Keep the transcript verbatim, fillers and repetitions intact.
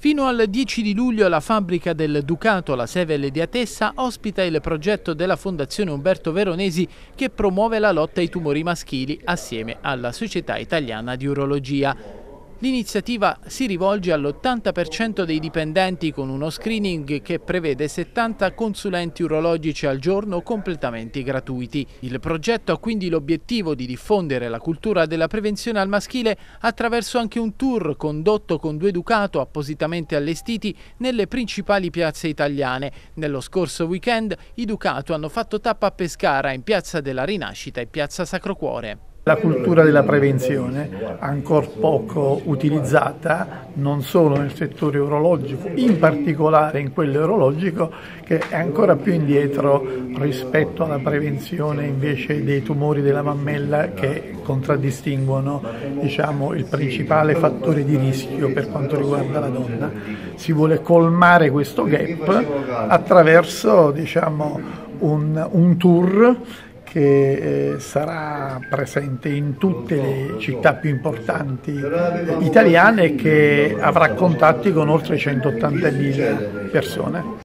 Fino al dieci di luglio la fabbrica del Ducato La Sevel di Atessa ospita il progetto della Fondazione Umberto Veronesi che promuove la lotta ai tumori maschili assieme alla Società Italiana di Urologia. L'iniziativa si rivolge all'ottanta per cento dei dipendenti con uno screening che prevede settanta consulenti urologici al giorno completamente gratuiti. Il progetto ha quindi l'obiettivo di diffondere la cultura della prevenzione al maschile attraverso anche un tour condotto con due Ducato appositamente allestiti nelle principali piazze italiane. Nello scorso weekend i Ducato hanno fatto tappa a Pescara in Piazza della Rinascita e Piazza Sacro Cuore. La cultura della prevenzione, ancora poco utilizzata, non solo nel settore urologico, in particolare in quello urologico, che è ancora più indietro rispetto alla prevenzione invece dei tumori della mammella che contraddistinguono, diciamo, il principale fattore di rischio per quanto riguarda la donna. Si vuole colmare questo gap attraverso, diciamo, un, un tour che eh, sarà presente in tutte le città più importanti italiane e che avrà contatti con oltre centottantamila persone.